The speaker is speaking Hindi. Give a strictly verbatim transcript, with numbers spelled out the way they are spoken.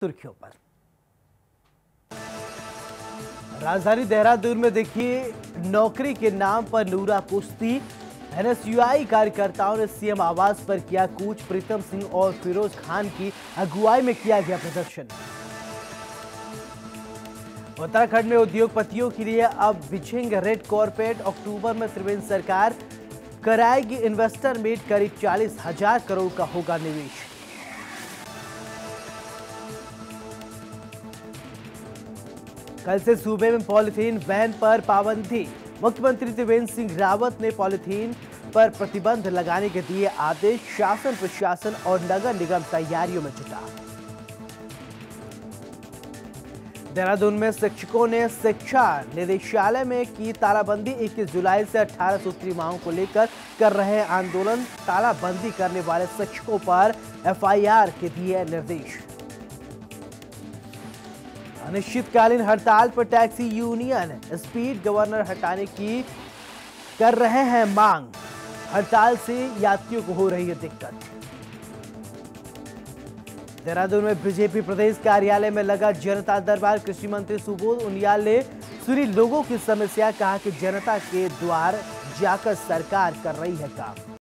सुर्खियों पर। राजधानी देहरादून में देखिए, नौकरी के नाम पर नूरा कुश्ती। एन एस यू आई कार्यकर्ताओं ने सीएम आवास पर किया कूच। प्रीतम सिंह और फिरोज खान की अगुवाई में किया गया प्रदर्शन। उत्तराखंड में उद्योगपतियों के लिए अब बिछेंगे रेड कॉर्पेट। अक्टूबर में त्रिवेंद्र सरकार कराएगी इन्वेस्टर मीट। करीब चालीस हजार करोड़ का होगा निवेश। कल से सूबे में पॉलीथीन बैन पर पाबंदी। मुख्यमंत्री त्रिवेंद्र सिंह रावत ने पॉलीथीन पर प्रतिबंध लगाने के दिए आदेश। शासन, प्रशासन और नगर निगम तैयारियों में जुटा। देहरादून में शिक्षकों ने शिक्षा निदेशालय में की तालाबंदी। इक्कीस जुलाई से अठारह सूत्री मांगों को लेकर कर रहे आंदोलन। तालाबंदी करने वाले शिक्षकों पर एफ आई आर के दिए निर्देश। अनिश्चितकालीन हड़ताल पर टैक्सी यूनियन स्पीड गवर्नर हटाने की कर रहे हैं मांग। हड़ताल से यात्रियों को हो रही है दिक्कत। देहरादून में बीजेपी प्रदेश कार्यालय में लगा जनता दरबार। कृषि मंत्री सुबोध उनियाल ने सुनी लोगों की समस्या। कहा कि जनता के द्वार जाकर सरकार कर रही है काम।